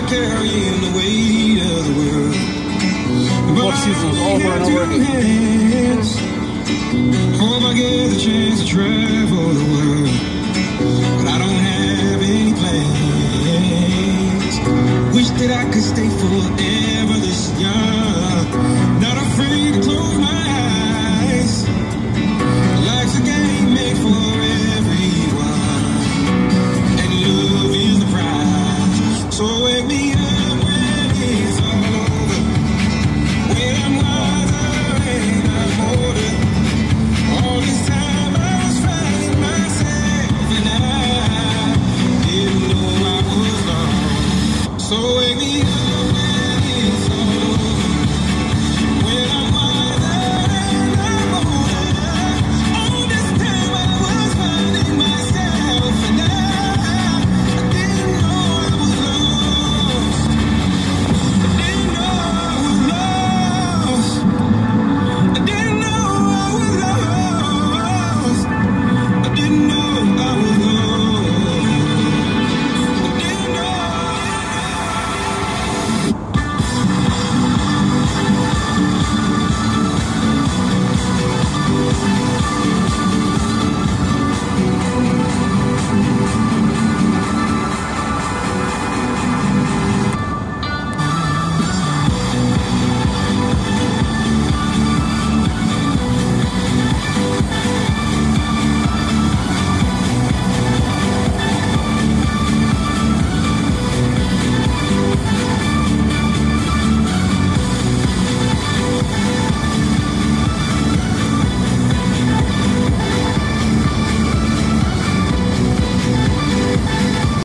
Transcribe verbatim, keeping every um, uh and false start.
carrying the weight of the world. Watch seasons over and over again. Hope I get the chance to travel the world, but I don't have any plans. Wish that I could stay forever this young, not afraid to close my eyes. Life's a game made for everyone, and love is the prize. So wake me up when it's all over, when I'm wiser and I'm older. All this time I was fighting myself, and I didn't know I was wrong. So wake me up.